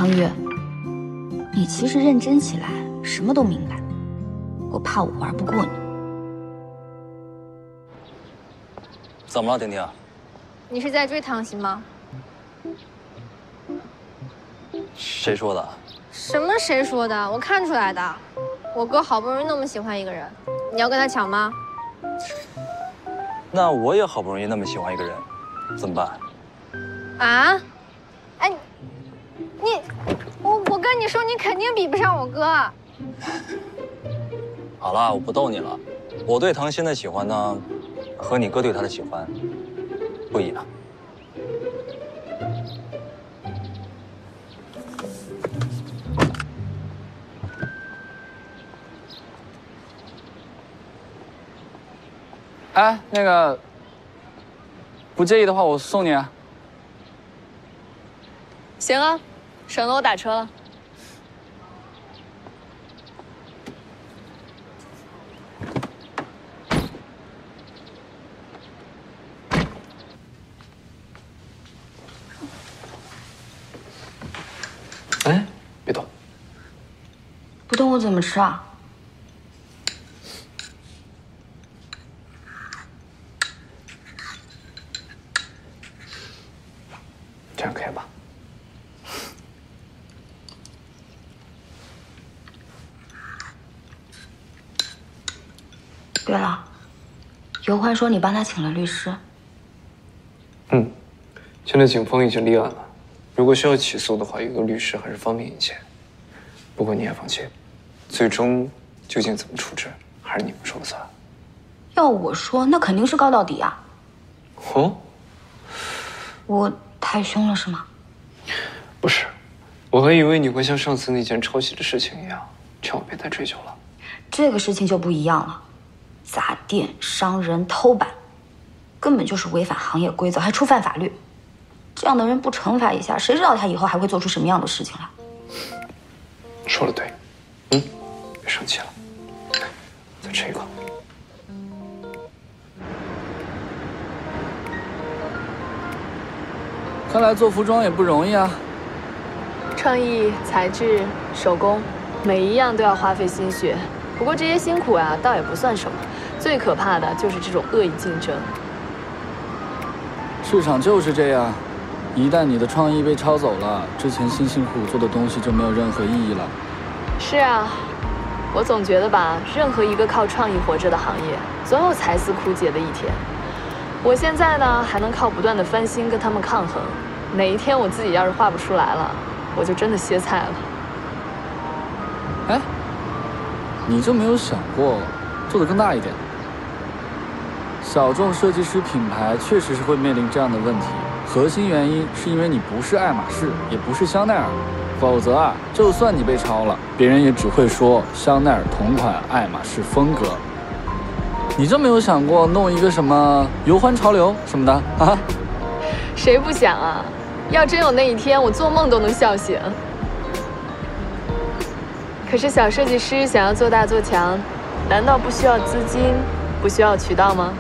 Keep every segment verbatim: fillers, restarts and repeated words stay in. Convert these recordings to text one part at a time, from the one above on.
苍月，你其实认真起来，什么都明白。我怕我玩不过你。 怎么了，婷婷？ 你是在追唐鑫吗？ 谁说的？ 什么谁说的？我看出来的。我哥好不容易那么喜欢一个人，你要跟他抢吗？ 那我也好不容易那么喜欢一个人，怎么办？ 啊？哎，你，我我跟你说，你肯定比不上我哥。 好了，我不逗你了。我对唐鑫的喜欢呢，和你哥对他的喜欢不一样。 哎，那个，不介意的话，我送你啊。 行啊，省得我打车了。 哎，别动。 不动我怎么吃啊？ 这样可以吧？ 对了，尤欢说你帮他请了律师。 嗯，现在警方已经立案了，如果需要起诉的话，有个律师还是方便一些。不过你也放心，最终究竟怎么处置，还是你们说了算。 要我说，那肯定是告到底啊。 哦， 我太凶了是吗？ 不是，我还以为你会像上次那件抄袭的事情一样，劝我别再追究了。 这个事情就不一样了，砸店、伤人、偷板，根本就是违反行业规则，还触犯法律。这样的人不惩罚一下，谁知道他以后还会做出什么样的事情来？ 说的对，嗯，别生气了，再吃一口。 看来做服装也不容易啊。 创意、材质、手工，每一样都要花费心血。不过这些辛苦啊，倒也不算什么。最可怕的就是这种恶意竞争。 市场就是这样，一旦你的创意被抄走了，之前辛辛苦苦做的东西就没有任何意义了。 是啊，我总觉得吧，任何一个靠创意活着的行业，总有才思枯竭的一天。我现在呢，还能靠不断的翻新跟他们抗衡。哪一天我自己要是画不出来了，我就真的歇菜了。 哎，你就没有想过做得更大一点？小众设计师品牌确实是会面临这样的问题，核心原因是因为你不是爱马仕，也不是香奈儿，否则啊，就算你被抄了，别人也只会说香奈儿同款爱马仕风格。你就没有想过弄一个什么游欢潮流什么的啊？ 谁不想啊？要真有那一天，我做梦都能笑醒。可是小设计师想要做大做强，难道不需要资金，不需要渠道吗？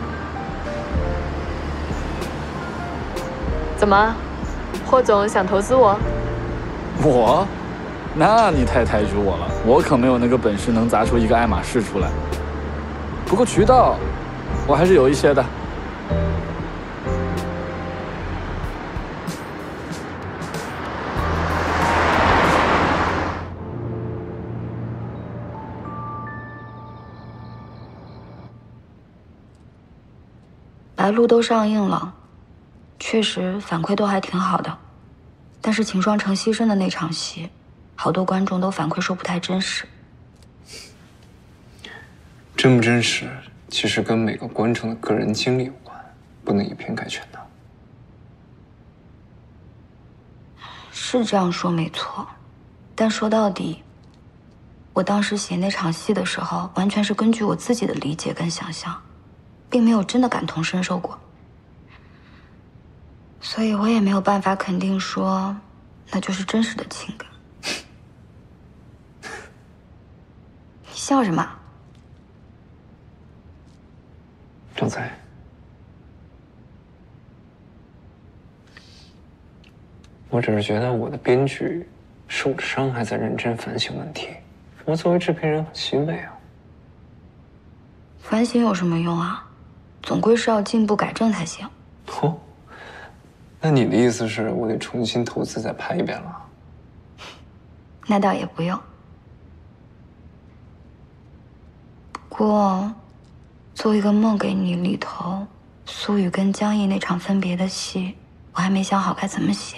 怎么，霍总想投资我？ 我？那你太抬举我了，我可没有那个本事能砸出一个爱马仕出来。不过渠道，我还是有一些的。 白鹿都上映了，确实反馈都还挺好的。但是秦双城牺牲的那场戏，好多观众都反馈说不太真实。 真不真实，其实跟每个观众的个人经历有关，不能以偏概全的。 是这样说没错，但说到底，我当时写那场戏的时候，完全是根据我自己的理解跟想象，并没有真的感同身受过，所以我也没有办法肯定说那就是真实的情感。你笑什么？ 张才，我只是觉得我的编剧受了伤还在认真反省问题，我作为制片人很欣慰啊。 反省有什么用啊？总归是要进步改正才行。 哦，那你的意思是我得重新投资再拍一遍了？ 那倒也不用。不过，做一个梦给你里头，苏雨跟江毅那场分别的戏，我还没想好该怎么写。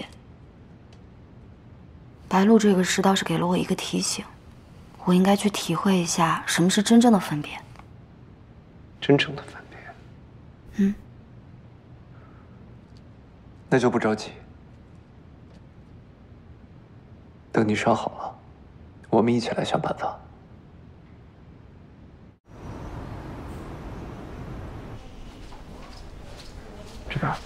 白鹿这个事倒是给了我一个提醒，我应该去体会一下什么是真正的分别。 真正的分别？ 嗯。 那就不着急，等你伤好了，我们一起来想办法。这边。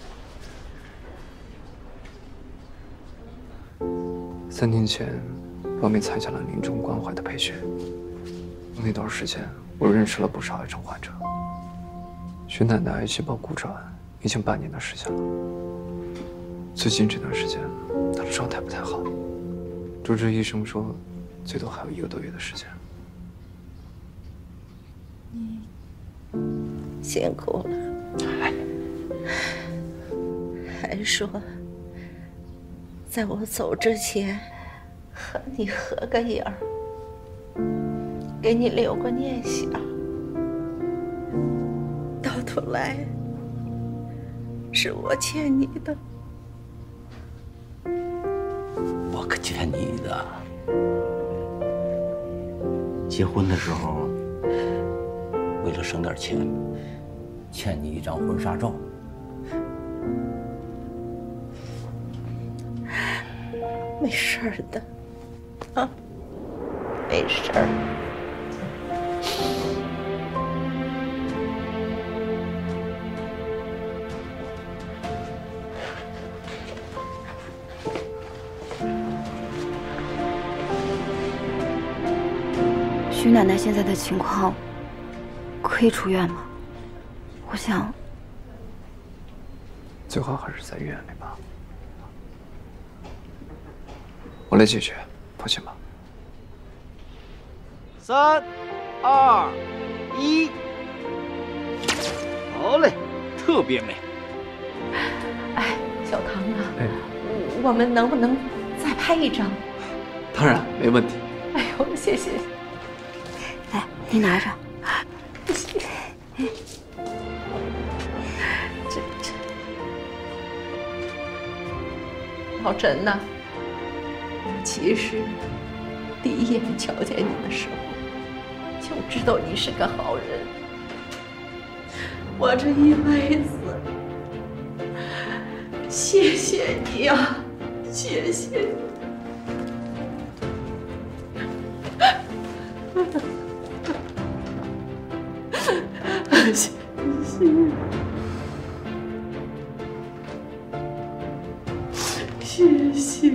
三年前，王敏参加了临终关怀的培训。那段时间，我认识了不少癌症患者。徐奶奶癌细胞骨转已经半年的时间了。最近这段时间，她的状态不太好。主治医生说，最多还有一个多月的时间。 你辛苦了。还说，在我走之前，和你合个影儿，给你留个念想。到头来，是我欠你的。 我可欠你的。结婚的时候，为了省点钱，欠你一张婚纱照。 没事儿的，啊，没事儿。 徐奶奶现在的情况可以出院吗？我想， 最好还是在医院里吧。我来解决，放心吧。 三、二、一，好嘞，特别美。 哎，小唐啊， 哎， 我们能不能再拍一张？ 当然没问题。 哎呦，谢谢。 来，你拿着。 这这，老陈呐。其实，第一眼瞧见你的时候，就知道你是个好人。我这一辈子，谢谢你呀，谢谢你。谢谢，谢谢。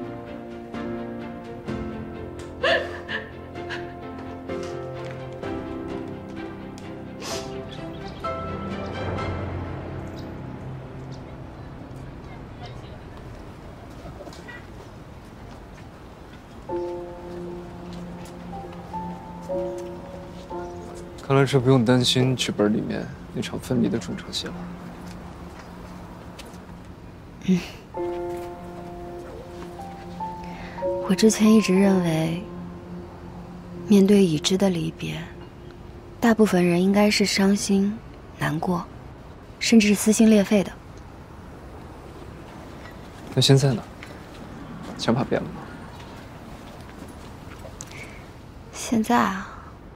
看来这不用担心剧本里面那场分离的中场戏了。 嗯，我之前一直认为，面对已知的离别，大部分人应该是伤心、难过，甚至是撕心裂肺的。 那现在呢？想法变了吗？ 现在啊。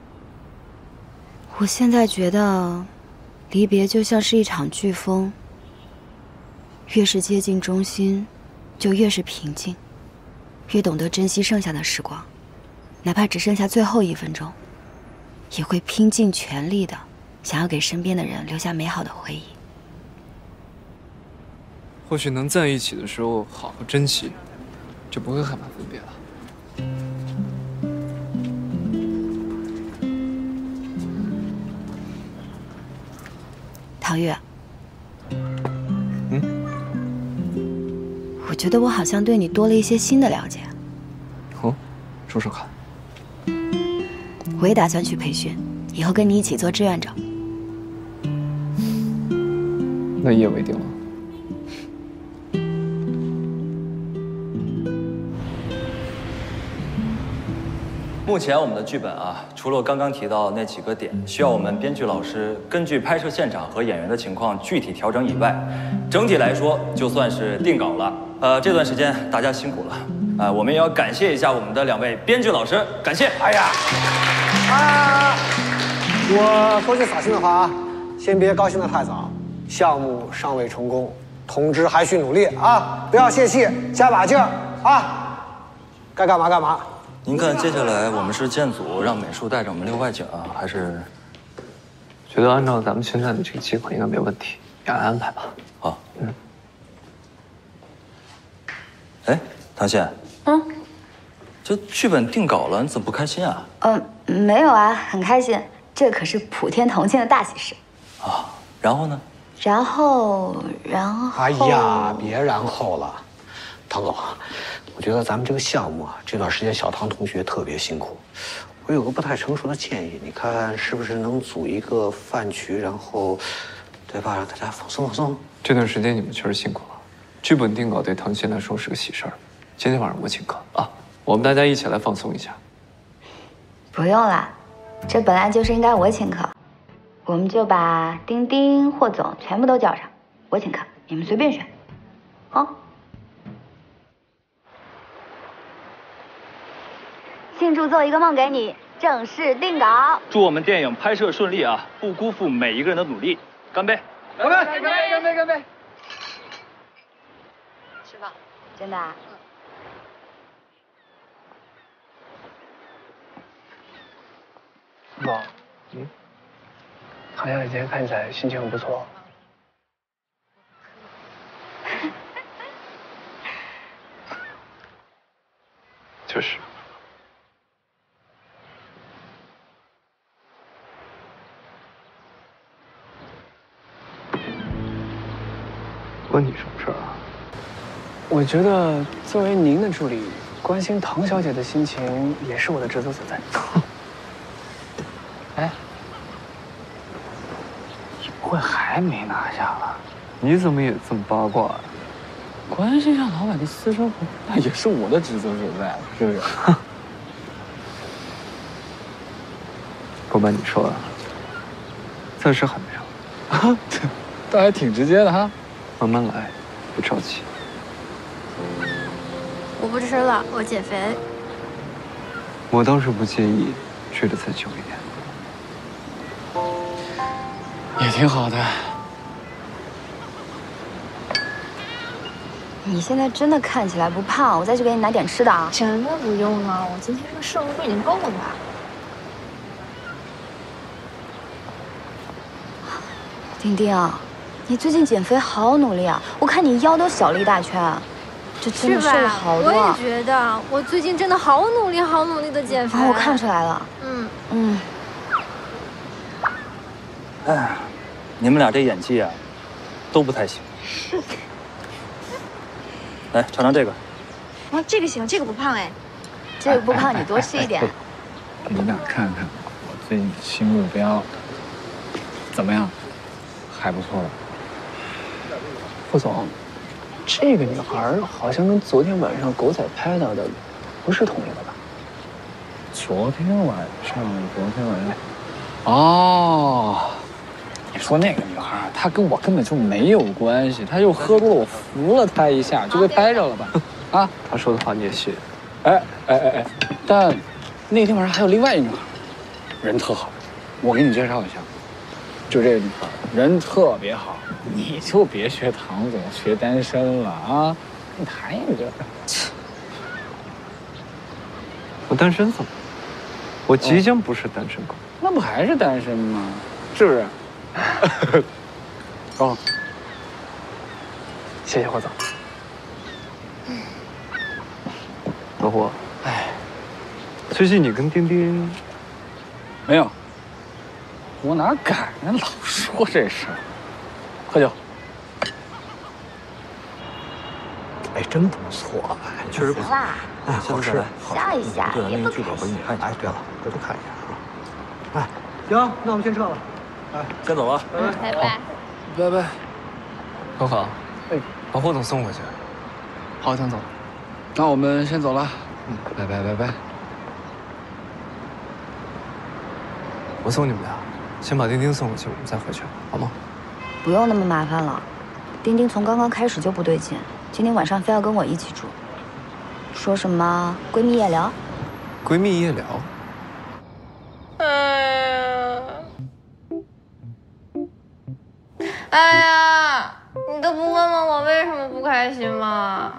我现在觉得，离别就像是一场飓风，越是接近中心，就越是平静，越懂得珍惜剩下的时光，哪怕只剩下最后一分钟，也会拼尽全力的想要给身边的人留下美好的回忆。 或许能在一起的时候好好珍惜，就不会害怕分别了。 唐月， 嗯， 我觉得我好像对你多了一些新的了解。 说说看。 我也打算去培训，以后跟你一起做志愿者。 那一言为定了。 目前我们的剧本啊，除了刚刚提到那几个点需要我们编剧老师根据拍摄现场和演员的情况具体调整以外，整体来说就算是定稿了。呃，这段时间大家辛苦了，呃，我们也要感谢一下我们的两位编剧老师，感谢。 哎呀，啊，我说句扫兴的话啊，先别高兴得太早，项目尚未成功，同志还需努力啊，不要泄气，加把劲儿啊，该干嘛干嘛。 您看，接下来我们是建组让美术带着我们溜外景啊，还是？ 觉得按照咱们现在的这个计划应该没问题，你按安排吧。 好， 嗯。 哎，唐茜， 嗯， 这剧本定稿了，你怎么不开心啊？ 嗯，没有啊，很开心，这可是普天同庆的大喜事。 啊，然后呢？ 然后，然后…… 哎呀，别然后了，唐总。我觉得咱们这个项目啊，这段时间小唐同学特别辛苦。我有个不太成熟的建议，你看是不是能组一个饭局，然后，对吧，让大家放松放松。 这段时间你们确实辛苦了，剧本定稿对唐茜来说是个喜事儿。今天晚上我请客啊，我们大家一起来放松一下。 不用啦，这本来就是应该我请客，我们就把丁丁、霍总全部都叫上，我请客，你们随便选，啊。庆祝做一个梦给你正式定稿， 祝我们电影拍摄顺利啊！不辜负每一个人的努力，干杯！ 干杯！干杯！干杯！干杯！吃吧。 真的啊？ 总，嗯，好像你今天看起来心情很不错。 就是。问你什么事儿啊？ 我觉得作为您的助理，关心唐小姐的心情也是我的职责所在。哎，你不会还没拿下吧？ 你怎么也这么八卦啊？ 关心一下老板的私生活，那也是我的职责所在，是不是？ 不瞒你说啊，暂时还没有。 啊，倒还挺直接的哈。 慢慢来，不着急。 我不吃了，我减肥。 我倒是不介意追得再久一点， 也挺好的。 你现在真的看起来不胖，我再去给你拿点吃的啊。 真的不用了，我今天这个摄入度已经够了吧？ 丁丁啊，你最近减肥好努力啊！我看你腰都小了一大圈，这真的瘦了好多。 我也觉得，我最近真的好努力、好努力的减肥。 啊，我看出来了。 嗯嗯。 哎，你们俩这演技啊，都不太行。来，尝尝这个。 啊，这个行，这个不胖哎。 这个不胖，你多吃一点。 你俩看看我最近的新目标，怎么样？还不错吧？ 副总，这个女孩好像跟昨天晚上狗仔拍到的不是同一个吧？ 昨天晚上，昨天晚上，哦，你说那个女孩，她跟我根本就没有关系，她就喝多了，我扶了她一下，就被拍着了吧？啊， 她说的话你也信？ 哎哎哎哎，但那天晚上还有另外一女孩，人特好，我给你介绍一下。就这个女孩，人特别好，你就别学唐总学单身了啊！你谈一个， 我单身怎么？我即将不是单身狗、哦， 那不还是单身吗？是不是？哦， 谢谢霍总。 老霍，哎，最近你跟丁丁没有？我哪敢呢？老说这事儿。喝酒。 哎， 真不错，哎， 确实不错。 哎，好吃， 下一下， 对了， 别不那个剧本回去你看一下。 哎，对了，回头看一下啊。哎，行，那我们先撤了。哎， 先走了， 拜拜。 拜拜。 何妨，哎，把霍总送回去。 好，江总。 那我们先走了。嗯，拜拜拜拜。 我送你们俩，先把丁丁送回去，我们再回去，好吗？ 不用那么麻烦了。丁丁从刚刚开始就不对劲，今天晚上非要跟我一起住，说什么闺蜜夜聊。 闺蜜夜聊。 哎呀，哎呀，你都不问问我为什么不开心吗？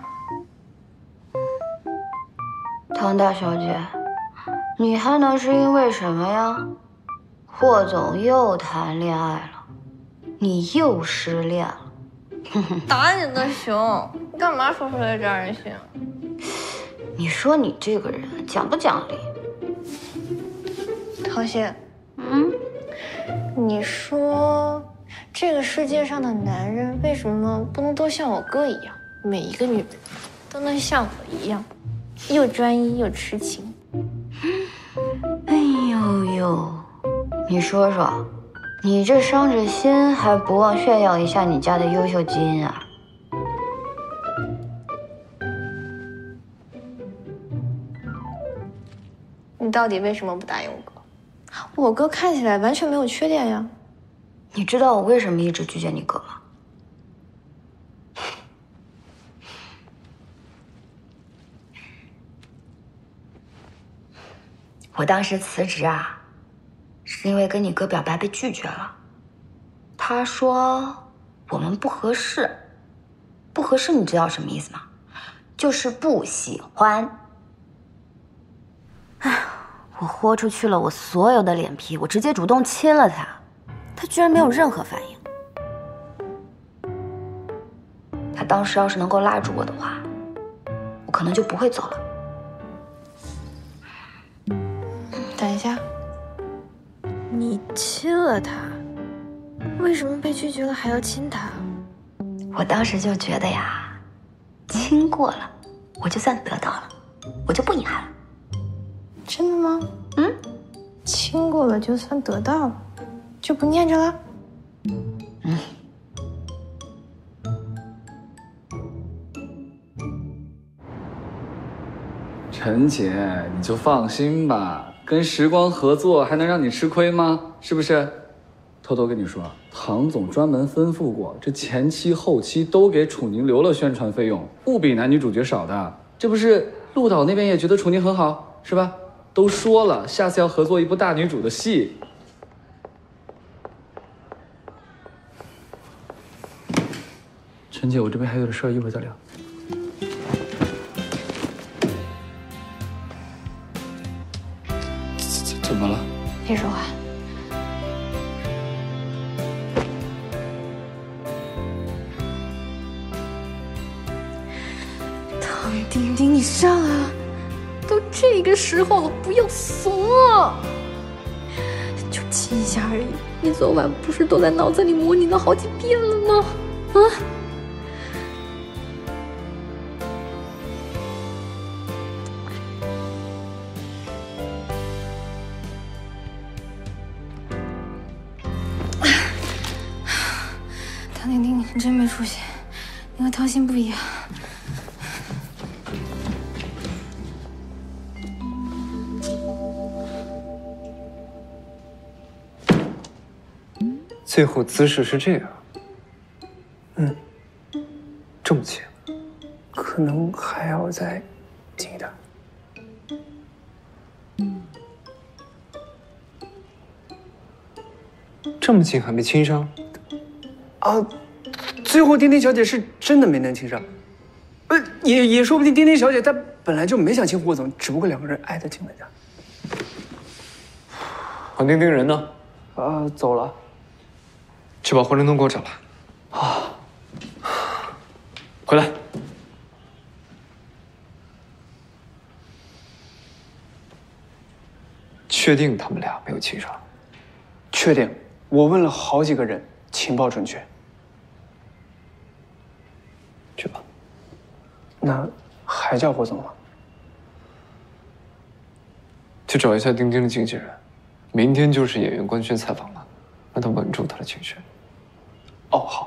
唐大小姐，你还能是因为什么呀？霍总又谈恋爱了，你又失恋了。 打你个熊！你干嘛说出来这样人性？ 你说你这个人讲不讲理？ 唐鑫，嗯，你说这个世界上的男人为什么不能都像我哥一样，每一个女人都能像我一样，又专一又痴情？ 哎呦呦，你说说，你这伤着心还不忘炫耀一下你家的优秀基因啊？ 你到底为什么不答应我哥？我哥看起来完全没有缺点呀。 你知道我为什么一直拒绝你哥吗？我当时辞职啊，是因为跟你哥表白被拒绝了。他说我们不合适，不合适你知道什么意思吗？就是不喜欢。哎，我豁出去了我所有的脸皮，我直接主动亲了他，他居然没有任何反应。他当时要是能够拉住我的话，我可能就不会走了。 等一下，你亲了他，为什么被拒绝了还要亲他？ 我当时就觉得呀，亲过了，我就算得到了，我就不遗憾了。 真的吗？嗯，亲过了就算得到了，就不念着了？嗯。 陈姐，你就放心吧，跟时光合作还能让你吃亏吗？是不是？偷偷跟你说，唐总专门吩咐过，这前期后期都给楚宁留了宣传费用，不比男女主角少的。这不是陆导那边也觉得楚宁很好，是吧？都说了，下次要合作一部大女主的戏。陈姐，我这边还有点事儿，一会儿再聊。怎么了？ 别说话。唐丁丁，你上啊！都这个时候了，不要怂啊！就亲一下而已，你昨晚不是都在脑子里模拟了好几遍了吗？啊！唐丁丁，你真没出息，你和唐鑫不一样。 最后姿势是这样，嗯，这么近， 可能还要再近一点。 这么近还没亲上？ 啊，最后丁丁小姐是真的没能亲上，呃，也也说不定丁丁小姐她本来就没想亲霍总，只不过两个人挨得近了点。 黄丁丁人呢？ 啊，走了。 去把霍振东给我找来。啊，回来。确定他们俩没有亲上？ 确定，我问了好几个人，情报准确。 去吧。 那还叫霍总吗？ 去找一下丁丁的经纪人，明天就是演员官宣采访了，让他稳住他的情绪。哦，好。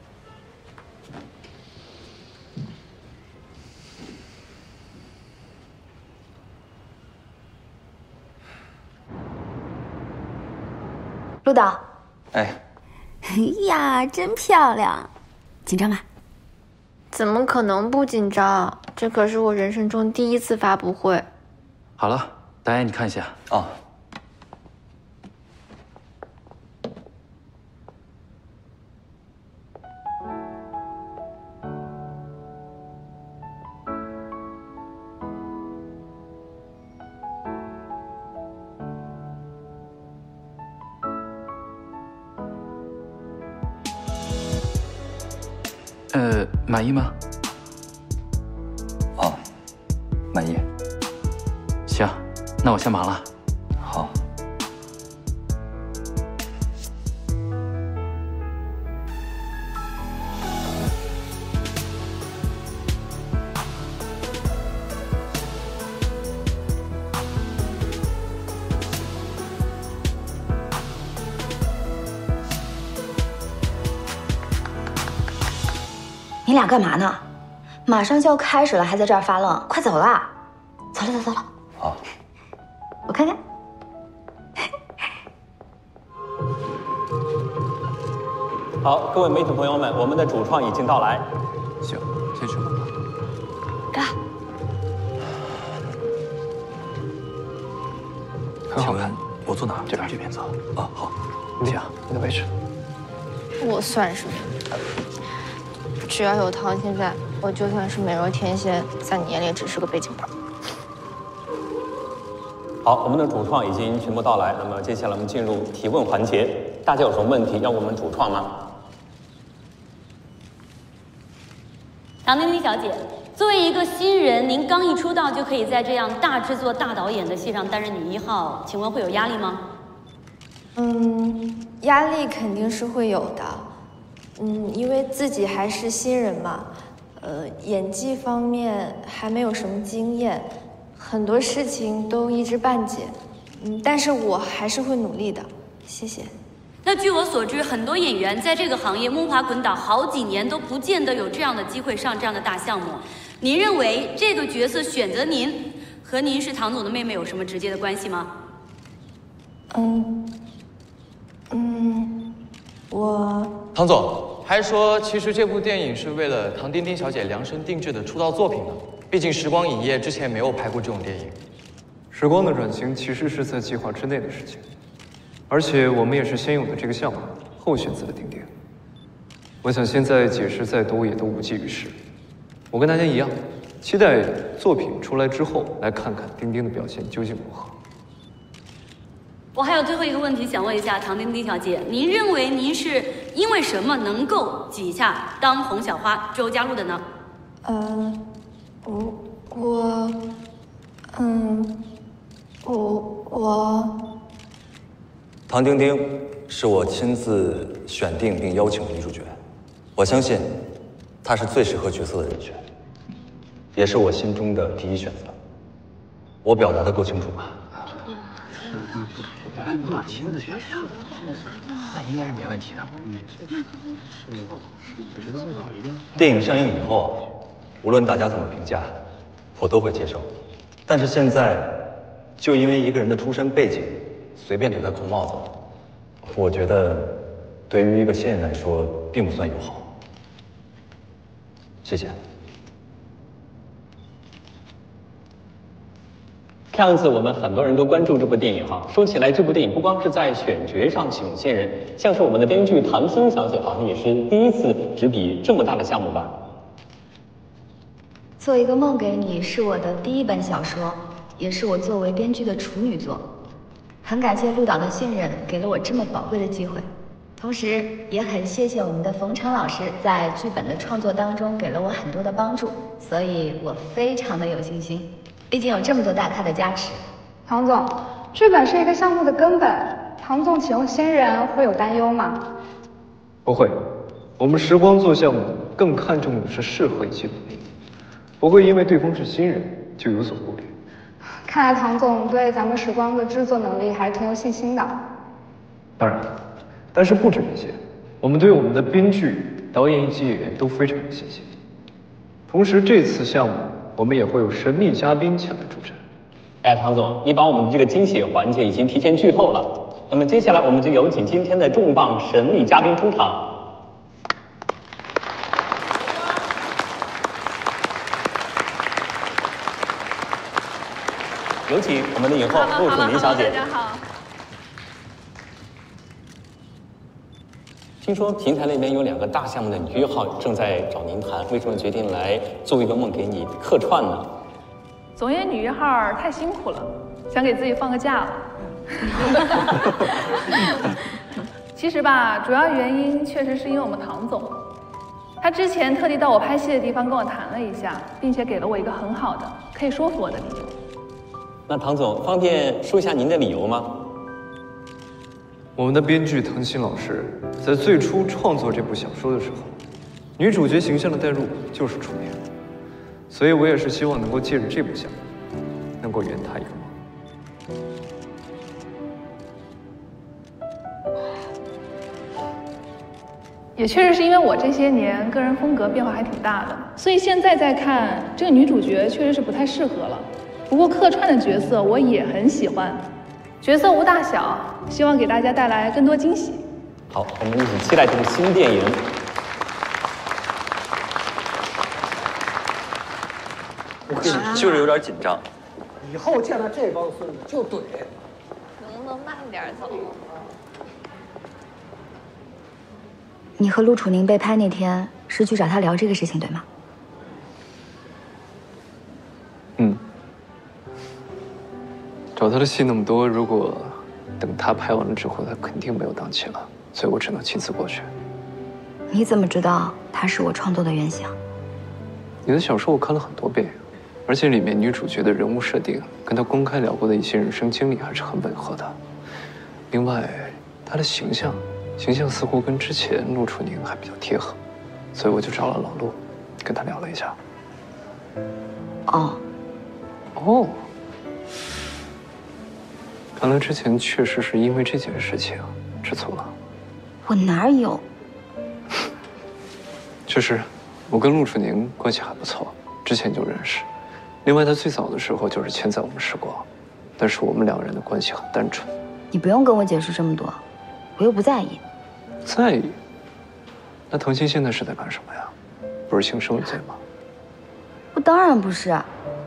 陆导， 哎， 哎呀，真漂亮！紧张吗？ 怎么可能不紧张？这可是我人生中第一次发布会。 好了，导演你看一下啊。 呃，满意吗？ 啊，满意。 行，那我先忙了。 好。 你俩干嘛呢？马上就要开始了，还在这儿发愣，快走啦！走了，走走了。 好， 我看看。 好，各位媒体朋友们，我们的主创已经到来。 行，先去吧。 干。 很好看。 我坐哪儿？ 这边， 这边走。 啊，好，你讲你的位置。 我算什么？只要有唐青在，我就算是美若天仙，在你眼里只是个背景板。 好，我们的主创已经全部到来，那么接下来我们进入提问环节，大家有什么问题要问我们主创吗？ 唐丁丁小姐，作为一个新人，您刚一出道就可以在这样大制作、大导演的戏上担任女一号，请问会有压力吗？ 嗯，压力肯定是会有的。嗯，因为自己还是新人嘛，呃，演技方面还没有什么经验，很多事情都一知半解。嗯，但是我还是会努力的，谢谢。 那据我所知，很多演员在这个行业摸爬滚打好几年，都不见得有这样的机会上这样的大项目。您认为这个角色选择您，和您是唐总的妹妹有什么直接的关系吗？ 嗯，嗯，我唐总还说，其实这部电影是为了唐丁丁小姐量身定制的出道作品呢。毕竟时光影业之前没有拍过这种电影。 时光的转型其实是在计划之内的事情，而且我们也是先有的这个项目，后选择了丁丁。我想现在解释再多也都无济于事。我跟大家一样，期待作品出来之后，来看看丁丁的表现究竟如何。 我还有最后一个问题想问一下唐丁丁小姐，您认为您是因为什么能够挤下当红小花周家路的呢？ 呃，我我，嗯，我我。 唐丁丁是我亲自选定并邀请的女主角，我相信她是最适合角色的人选，也是我心中的第一选择。我表达的够清楚吧？ 马亲自选的，那应该是没问题的。 电影上映以后，无论大家怎么评价，我都会接受。但是现在，就因为一个人的出身背景，随便给他扣帽子，我觉得对于一个新人来说，并不算友好。谢谢。 看样子我们很多人都关注这部电影哈。说起来，这部电影不光是在选角上启用新人，像是我们的编剧唐僧小姐，好像也是第一次执笔这么大的项目吧？ 做一个梦给你是我的第一本小说，也是我作为编剧的处女作。很感谢陆导的信任，给了我这么宝贵的机会。同时也很谢谢我们的冯程老师在剧本的创作当中给了我很多的帮助，所以我非常的有信心。毕竟有这么多大咖的加持。 唐总，剧本是一个项目的根本，唐总启用新人会有担忧吗？ 不会，我们时光做项目更看重的是适合以及努力。 不会因为对方是新人就有所顾虑。 看来唐总对咱们时光的制作能力还挺有信心的。 当然，但是不止这些，我们对我们的编剧、导演以及演员都非常有信心。同时，这次项目我们也会有神秘嘉宾前来助阵。 哎，唐总，你把我们的这个惊喜环节已经提前剧透了。那么接下来我们就有请今天的重磅神秘嘉宾出场。有请我们的影后陆楚宁小姐。 大家好。 听说平台那边有两个大项目的女一号正在找您谈，为什么决定来做一个梦给你客串呢？ 总演女一号太辛苦了，想给自己放个假了。其实吧，主要原因确实是因为我们唐总，他之前特地到我拍戏的地方跟我谈了一下，并且给了我一个很好的可以说服我的理由。 那唐总方便说一下您的理由吗？ 我们的编剧滕新老师在最初创作这部小说的时候，女主角形象的代入就是楚明，所以我也是希望能够借着这部项目，能够圆她一个梦。 也确实是因为我这些年个人风格变化还挺大的，所以现在再看这个女主角确实是不太适合了。不过客串的角色我也很喜欢，角色无大小，希望给大家带来更多惊喜。 好，我们一起期待这部新电影。 就是有点紧张。 以后见到这帮孙子就怼。 能不能慢点走？ 你和陆楚宁被拍那天是去找他聊这个事情，对吗？ 嗯。找他的戏那么多，如果等他拍完了之后，他肯定没有档期了，所以我只能亲自过去。 你怎么知道他是我创作的原型？ 你的小说我看了很多遍，而且里面女主角的人物设定跟她公开聊过的一些人生经历还是很吻合的。另外，她的形象，形象似乎跟之前陆楚宁还比较贴合，所以我就找了老陆，跟他聊了一下。 哦， 哦。看来之前确实是因为这件事情吃醋了。 我哪有？ 确实，我跟陆楚宁关系还不错，之前就认识。另外，他最早的时候就是签在我们时光，但是我们两人的关系很单纯。 你不用跟我解释这么多，我又不在意。 在意？那滕新现在是在干什么呀？不是性生罪吗？ 我当然不是。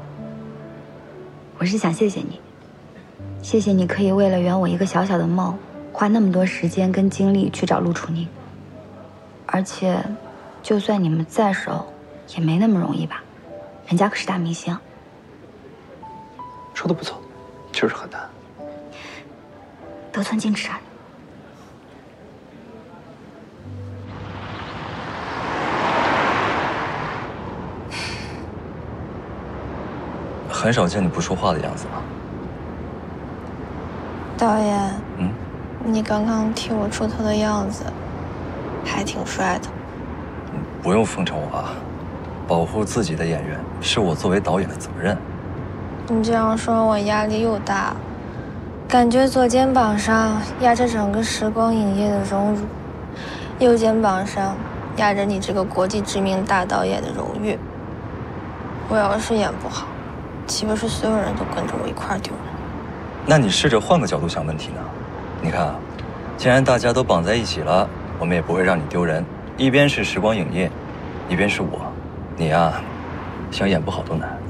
我是想谢谢你。谢谢你可以为了圆我一个小小的梦，花那么多时间跟精力去找陆楚宁。而且，就算你们再熟，也没那么容易吧？人家可是大明星。 说的不错，确实很难。 得寸进尺啊！ 很少见你不说话的样子啊。 导演， 嗯， 你刚刚替我出头的样子，还挺帅的。 不用奉承我啊，保护自己的演员是我作为导演的责任。 你这样说，我压力又大，感觉左肩膀上压着整个时光影业的荣辱，右肩膀上压着你这个国际知名大导演的荣誉。我要是演不好，岂不是所有人都跟着我一块儿丢人？ 那你试着换个角度想问题呢？你看啊，既然大家都绑在一起了，我们也不会让你丢人。一边是时光影业，一边是我，你呀，想演不好都难。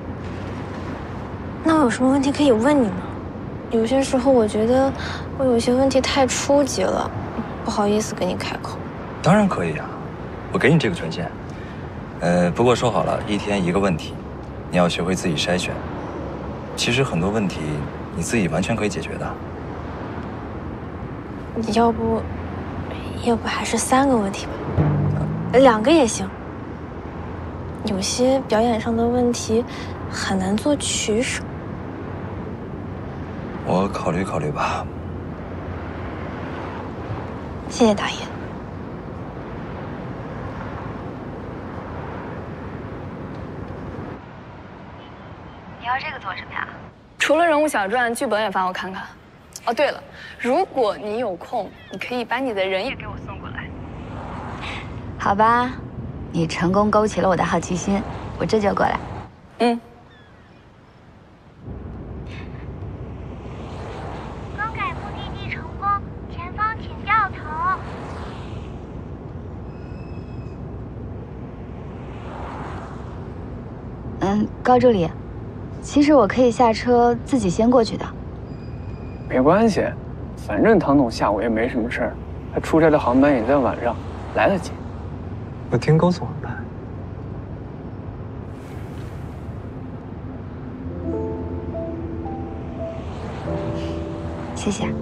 那我有什么问题可以问你吗？有些时候我觉得我有些问题太初级了，不好意思跟你开口。 当然可以啊，我给你这个权限。呃，不过说好了，一天一个问题，你要学会自己筛选。其实很多问题你自己完全可以解决的。 要不，要不还是三个问题吧，两个也行。有些表演上的问题很难做取舍。 我考虑考虑吧。 谢谢导演。 要这个做什么呀？ 除了人物小传，剧本也发我看看。哦，对了，如果你有空，你可以把你的人也给我送过来。 好吧，你成功勾起了我的好奇心，我这就过来。 嗯。 更改目的地成功，前方请掉头。 嗯，高助理，其实我可以下车自己先过去的。 没关系，反正唐总下午也没什么事儿，他出差的航班也在晚上，来得及。 我听高总安排。 谢谢。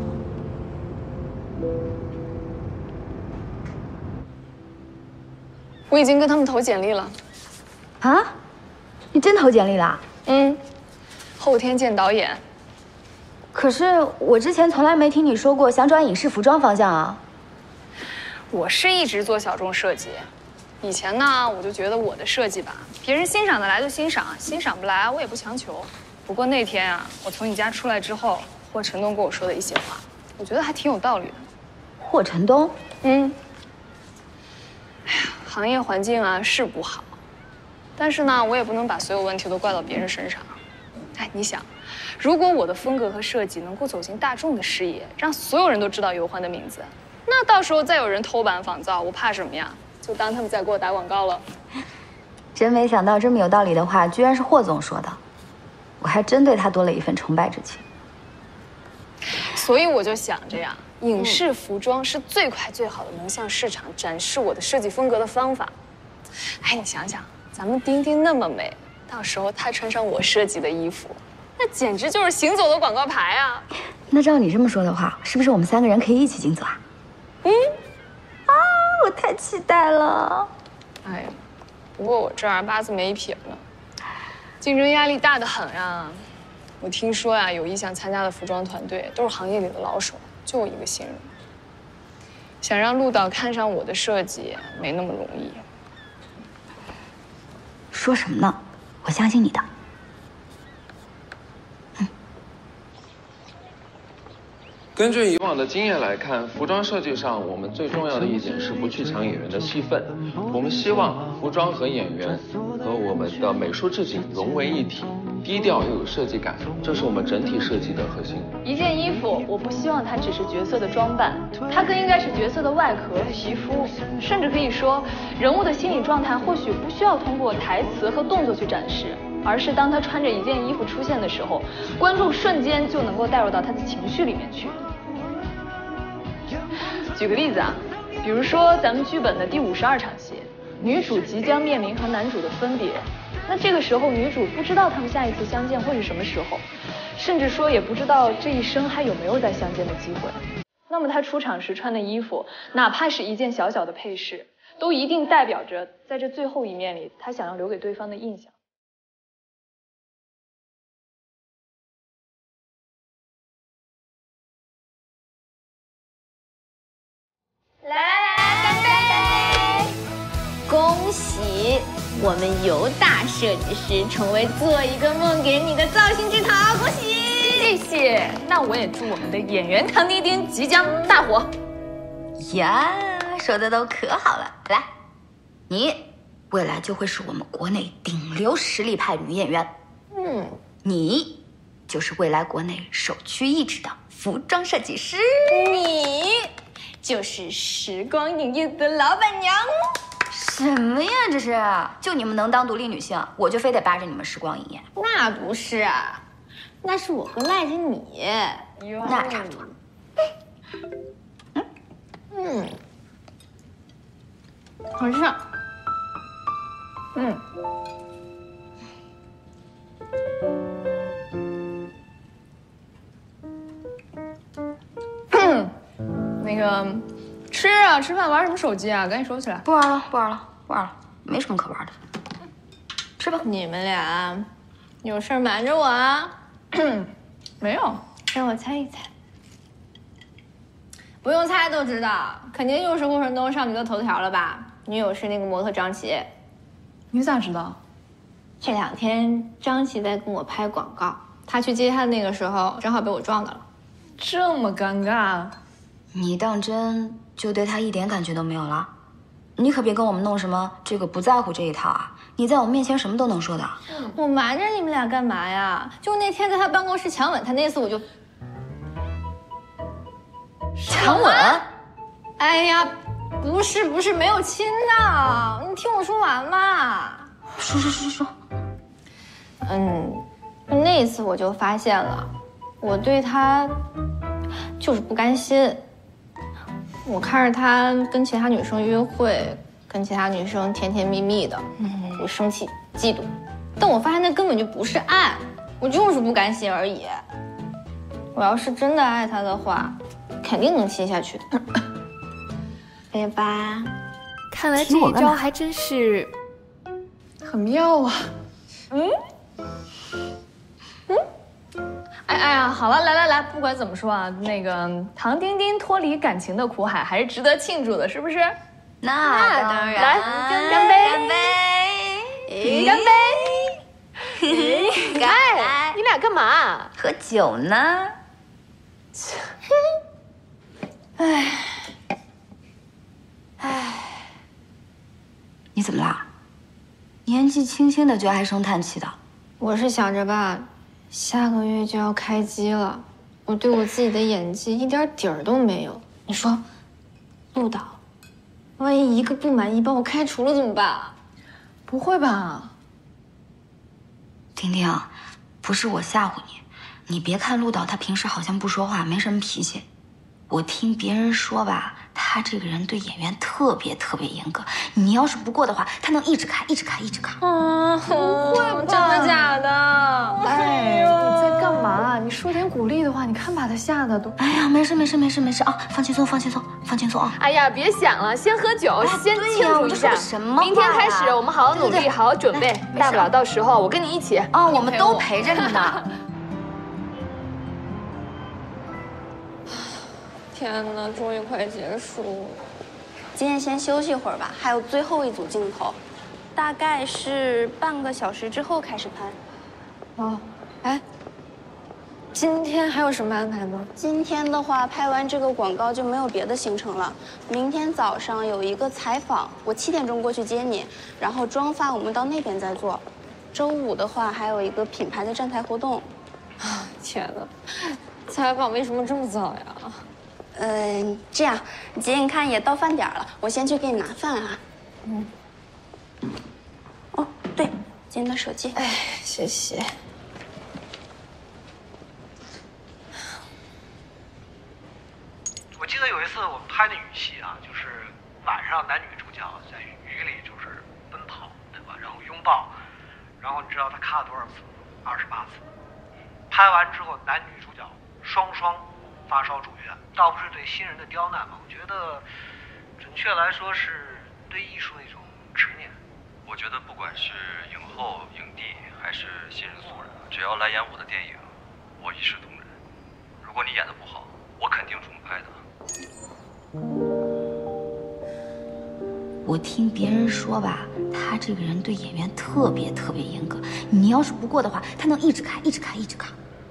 我已经跟他们投简历了。 啊？你真投简历了？ 嗯，后天见导演。 可是我之前从来没听你说过想转影视服装方向啊。 我是一直做小众设计，以前呢我就觉得我的设计吧，别人欣赏得来就欣赏，欣赏不来我也不强求。不过那天啊，我从你家出来之后，霍晨东跟我说的一些话，我觉得还挺有道理的。 霍晨东？ 嗯。哎呀，行业环境啊是不好，但是呢，我也不能把所有问题都怪到别人身上。哎，你想，如果我的风格和设计能够走进大众的视野，让所有人都知道尤欢的名字，那到时候再有人偷版仿造，我怕什么呀？就当他们在给我打广告了。 真没想到这么有道理的话，居然是霍总说的，我还真对他多了一份崇拜之情。 所以我就想着呀，影视服装是最快最好的能向市场展示我的设计风格的方法。哎，你想想，咱们丁丁那么美。到时候他穿上我设计的衣服，那简直就是行走的广告牌啊！ 那照你这么说的话，是不是我们三个人可以一起竞走啊？ 嗯， 啊，我太期待了！ 哎呀，不过我这儿八字没一撇呢，竞争压力大得很啊！我听说呀、啊，有意向参加的服装团队都是行业里的老手，就我一个新人。想让陆导看上我的设计，没那么容易。 说什么呢？我相信你的。嗯。 根据以往的经验来看，服装设计上我们最重要的一点是不去抢演员的戏份。我们希望服装和演员和我们的美术置景融为一体，低调又有设计感，这是我们整体设计的核心。 一件衣服，我不希望它只是角色的装扮，它更应该是角色的外壳、皮肤，甚至可以说，人物的心理状态或许不需要通过台词和动作去展示，而是当他穿着一件衣服出现的时候，观众瞬间就能够带入到他的情绪里面去。举个例子啊，比如说咱们剧本的第五十二场戏，女主即将面临和男主的分别。那这个时候，女主不知道他们下一次相见会是什么时候，甚至说也不知道这一生还有没有再相见的机会。那么她出场时穿的衣服，哪怕是一件小小的配饰，都一定代表着在这最后一面里，她想要留给对方的印象。 来来来，干杯！恭喜我们尤大设计师成为做一个梦给你的造型之桃，恭喜！ 谢谢。那我也祝我们的演员唐丁丁即将大火。 呀，说的都可好了。来，你未来就会是我们国内顶流实力派女演员。嗯，你就是未来国内首屈一指的服装设计师。 你就是时光影业的老板娘。 什么呀，这是？就你们能当独立女性，我就非得扒着你们时光影业。 那不是啊，那是我更赖着你。 那差不多。 嗯嗯，好吃。嗯。 那个，吃啊，吃饭玩什么手机啊？赶紧收起来。 不玩了，不玩了，不玩了，没什么可玩的。吃吧。 你们俩有事瞒着我啊？ 没有， 让我猜一猜。不用猜都知道，肯定又是霍晨东上你的头条了吧？女友是那个模特张琪。 你咋知道？ 这两天张琪在跟我拍广告，他去接他的那个时候，正好被我撞到了， 这么尴尬。 你当真就对他一点感觉都没有了？你可别跟我们弄什么这个不在乎这一套啊！你在我面前什么都能说的。 我瞒着你们俩干嘛呀？就那天在他办公室强吻他那次，我就强吻？ 哎呀，不是不是，没有亲的，你听我说完嘛。 说说说说。 嗯，那次我就发现了，我对他就是不甘心。我看着他跟其他女生约会，跟其他女生甜甜蜜蜜的，嗯，我生气嫉妒，但我发现那根本就不是爱，我就是不甘心而已。我要是真的爱他的话，肯定能亲下去的。对吧？ 看来这一招还真是很妙啊。 嗯。哎哎呀，好了，来来来，不管怎么说啊，那个唐丁丁脱离感情的苦海还是值得庆祝的，是不是？ 那当然。 来，干干杯！干杯！干杯！哎，你俩干嘛？ 喝酒呢。 哎，哎， 你怎么啦？年纪轻轻的就唉声叹气的。 我是想着吧。下个月就要开机了，我对我自己的演技一点底儿都没有。你说，陆导，万一一个不满意把我开除了怎么办？ 不会吧？ 丁丁，不是我吓唬你，你别看陆导他平时好像不说话，没什么脾气，我听别人说吧，他这个人对演员特别特别严格。你要是不过的话，他能一直开，一直开，一直开。 啊，不会吧？真的假的？ 哎，你在干嘛？你说点鼓励的话，你看把他吓得都…… 哎呀，没事没事没事没事啊，放轻松放轻松放轻松啊！ 哎呀，别想了，先喝酒，哎、先庆祝一下。 什么？ 明天开始，我们好好努力，对对对好好准备，大不了到时候我跟你一起啊，我们都陪着你呢。 天哪，终于快结束了。 今天先休息会儿吧，还有最后一组镜头，大概是半个小时之后开始拍。 哦，哎，今天还有什么安排吗？ 今天的话，拍完这个广告就没有别的行程了。明天早上有一个采访，我七点钟过去接你，然后妆发我们到那边再做。周五的话，还有一个品牌的站台活动。 啊，天哪，采访为什么这么早呀？ 嗯、呃，这样，姐，你看也到饭点了，我先去给你拿饭啊。嗯。哦，对，姐你的手机。 哎，谢谢。 我记得有一次我们拍的雨戏啊，就是晚上男女主角在雨里就是奔跑，对吧？然后拥抱，然后你知道他卡了多少次？二十八次。拍完之后，男女主角双双发烧住院，倒不是对新人的刁难嘛，我觉得准确来说是对艺术的一种执念。 我觉得不管是影后、影帝还是新人素人，只要来演我的电影，我一视同仁。如果你演得不好，我肯定重拍的。 我听别人说吧，他这个人对演员特别特别严格。你要是不过的话，他能一直开，一直开，一直开。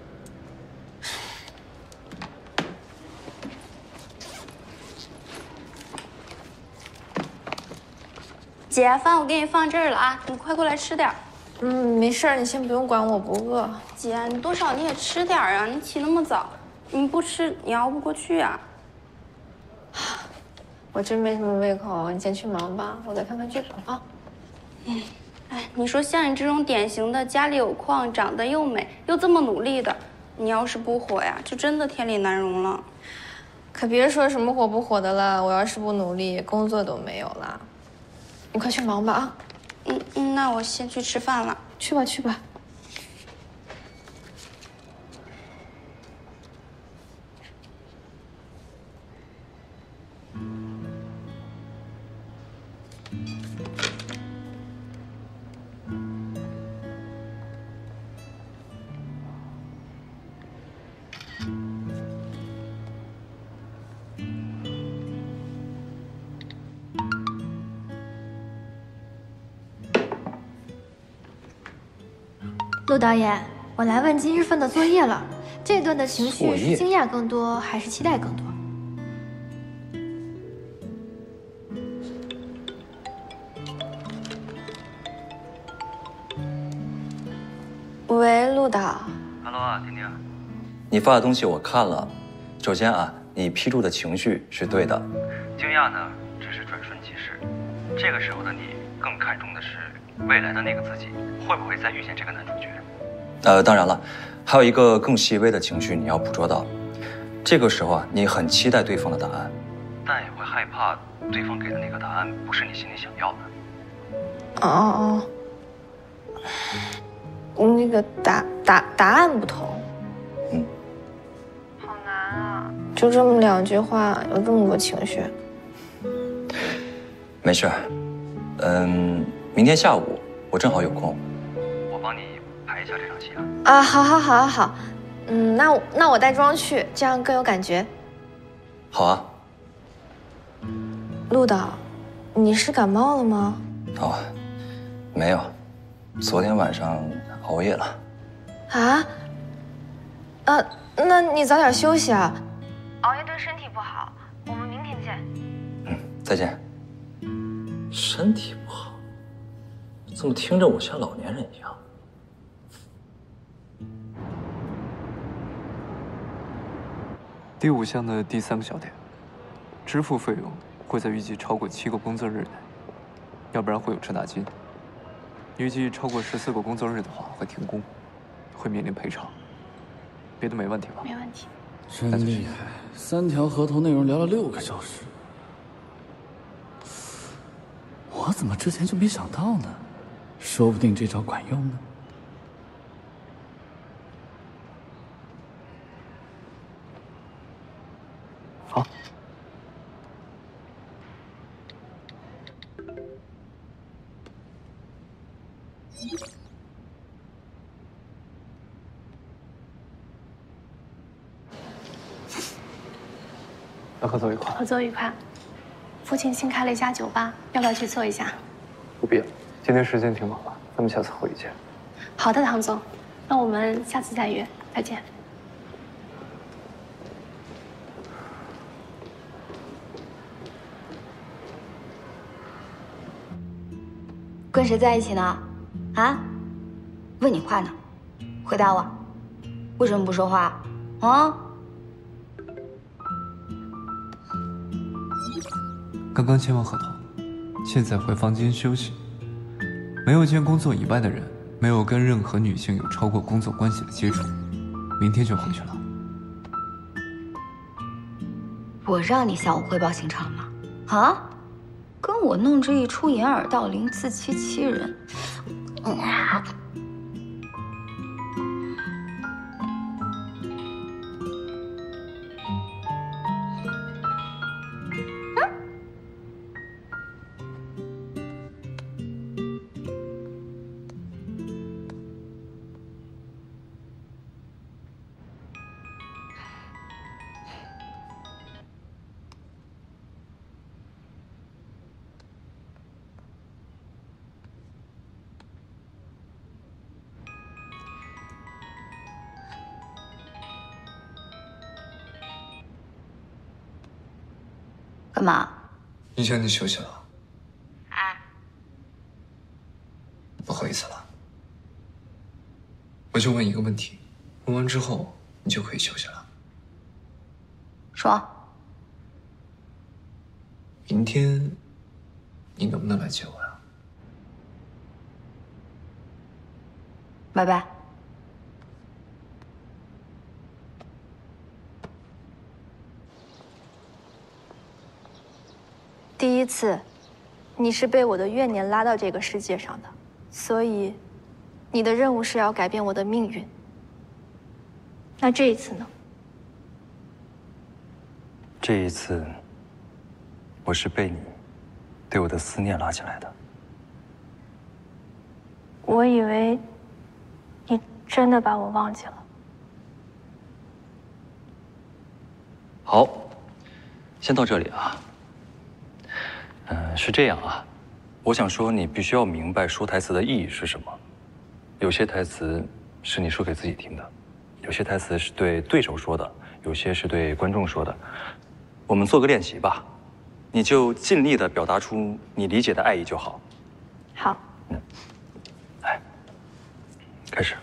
姐，饭我给你放这儿了啊，你快过来吃点。 嗯，没事儿，你先不用管我，不饿。 姐，你多少你也吃点啊，你起那么早，你不吃你熬不过去啊。 我真没什么胃口，你先去忙吧，我再看看剧本啊。 嗯，哎，你说像你这种典型的家里有矿、长得又美又这么努力的，你要是不火呀，就真的天理难容了。 可别说什么火不火的了，我要是不努力，工作都没有了。你快去忙吧啊！ 嗯嗯，那我先去吃饭了。 去吧去吧。 陆导演，我来问今日份的作业了。这段的情绪作业是惊讶更多，还是期待更多？ 喂，陆导。 Hello 啊，婷婷。你发的东西我看了。首先啊，你批注的情绪是对的。惊讶呢，只是转瞬即逝。这个时候的你，更看重的是未来的那个自己，会不会再遇见这个男主角？呃，当然了，还有一个更细微的情绪你要捕捉到。这个时候啊，你很期待对方的答案，但也会害怕对方给的那个答案不是你心里想要的。 哦哦，那个答答答案不同。 嗯， 好难啊！就这么两句话，有这么多情绪。 没事，嗯，明天下午我正好有空，我帮你排一下这场戏啊。 啊，好，好，好，好，好。嗯，那我那我带妆去，这样更有感觉。 好啊。 陆导，你是感冒了吗？ 哦，没有，昨天晚上熬夜了。 啊？呃，那你早点休息啊，熬夜对身体不好。我们明天见。 嗯，再见。身体不好，怎么听着我像老年人一样？ 第五项的第三个小点，支付费用会在预计超过七个工作日内，要不然会有滞纳金。预计超过十四个工作日的话会停工，会面临赔偿。别的没问题吧？ 没问题。 真厉害，三条合同内容聊了六个小时。我怎么之前就没想到呢？说不定这招管用呢。 好。那合作愉快。 合作愉快。父亲新开了一家酒吧，要不要去凑一下？ 不必了，今天时间挺忙的，咱们下次会议见。 好的，唐总，那我们下次再约，再见。 跟谁在一起呢？啊？问你话呢，回答我，为什么不说话？啊？ 刚刚签完合同，现在回房间休息。没有见工作以外的人，没有跟任何女性有超过工作关系的接触，明天就回去了。 我让你向我汇报行程了吗？啊？跟我弄这一出掩耳盗铃、自欺欺人。嗯干嘛？ 影响你休息了？ 哎， 不好意思了。我就问一个问题，问完之后你就可以休息了。 说。 明天你能不能来接我呀？ 拜拜。 第一次，你是被我的怨念拉到这个世界上的，所以，你的任务是要改变我的命运。那这一次呢？ 这一次，我是被你对我的思念拉进来的。 我以为你真的把我忘记了。 好，先到这里啊。嗯、呃，是这样啊，我想说，你必须要明白说台词的意义是什么。 有些台词是你说给自己听的，有些台词是对对手说的，有些是对观众说的。我们做个练习吧，你就尽力的表达出你理解的爱意就好。 好。 嗯，来，开始。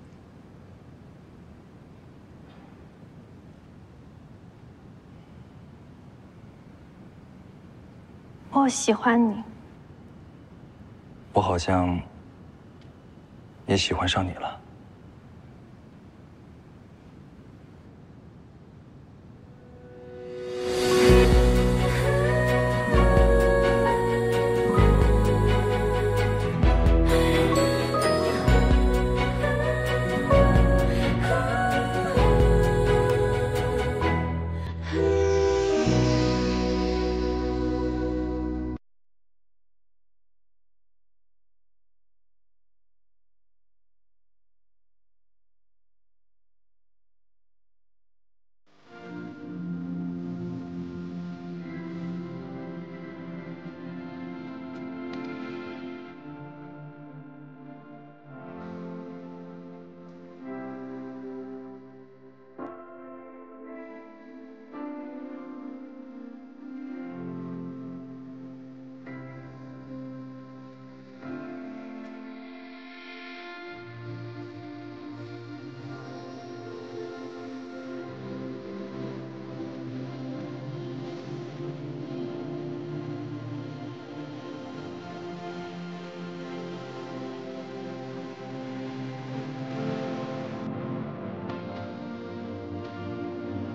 我喜欢你。 我好像也喜欢上你了。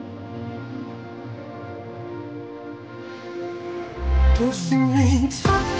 Pushing me tight.